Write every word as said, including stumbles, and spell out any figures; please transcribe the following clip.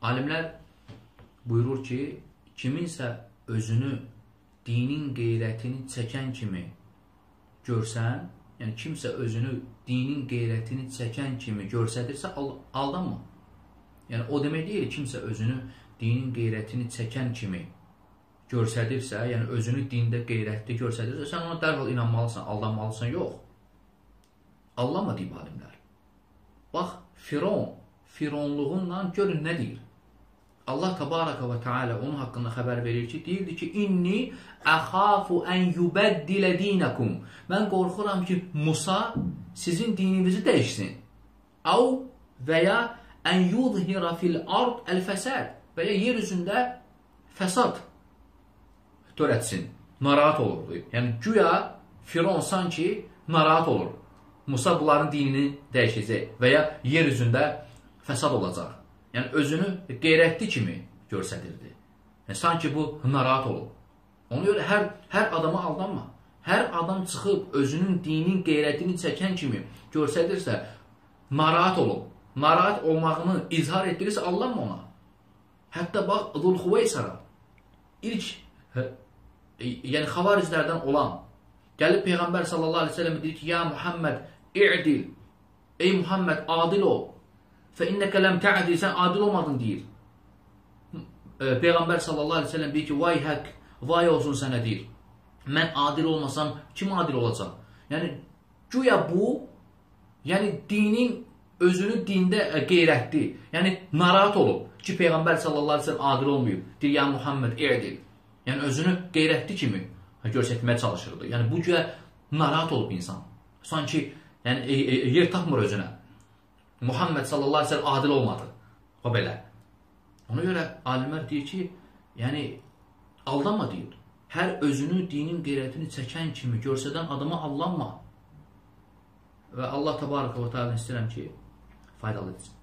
alimlər buyurur ki, kiminsə özünü dinin qeyrətini çəkən kimi görsən, yəni kimsə özünü dinin qeyrətini çəkən kimi görsədirsə, aldanma. Yəni o demək deyil, kimsə özünü dinin qeyrətini çəkən kimi görsədirsə, yəni özünü dində qeyrətli görsədirsə, sən ona dərhal inanmalısan, aldanmalısan, yox. Allama deyib alimlər. Bax, Firon, Fironluğunla görün nə deyir? Allah Təbaraka və Teala onun haqqında xəbər verir ki, deyirdi ki, inni əxafu ən yubəddilə dinəkum. Mən qorxuram ki, Musa sizin dininizi dəyişsin. Əv və ya ən yudhira fil ard əl-fəsəd və ya yer üzündə fəsad törətsin. Narahat olur. Yəni, güya Firon sanki narahat olur. Musa bunların dinini dəyişəcək və ya yer üzündə fəsad olacaq. Yəni, özünü qeyrətli kimi görsədirdi. Yəni, sanki bu narahat olur. Ona görə hər, hər adama aldanma. Hər adam çıxıb özünün dinin qeyrətini çəkən kimi görsədirsə, narahat olur. Narahat olmağını izhar etdirirsə, aldanma ona. Hətta bax, Zul-Xüveysara ilk, yəni xavariclərdən olan, gəlib Peyğəmbər sallallahu aleyhi ve sellem deyir ki, ya Muhammed, i'dil, ey Muhammed, adil ol. Fə innəkə ləm tə'dil, sən adil olmadın deyir. Peyğəmbər sallallahu aleyhi ve sellem deyir ki, vay həkk, vay olsun sənə deyir. Mən adil olmasam, kim adil olacaq? Yəni, güya bu, yəni dinin, özünü dində qeyrətli, yəni narahat olub ki, Peyğəmbər sallallahu aleyhi ve sellem adil olmayıb. Deyir, ya Muhammed, i'dil. Yəni, özünü qeyrətli kimi görsətməyə çalışırdı. Yəni, bu güya narahat olub insan. Sanki, yəni, e, e, yer tapmır özünə. Muhammed sallallahu aleyhi ve sellem adil olmadı. O belə. Ona görə alimlər deyir ki, yəni, aldanma deyir. Hər özünü dinin qeyrətini çəkən kimi görsədən adama aldanma. Və Allah Təbaraka və Teala istəyirəm ki, faydalı etsin.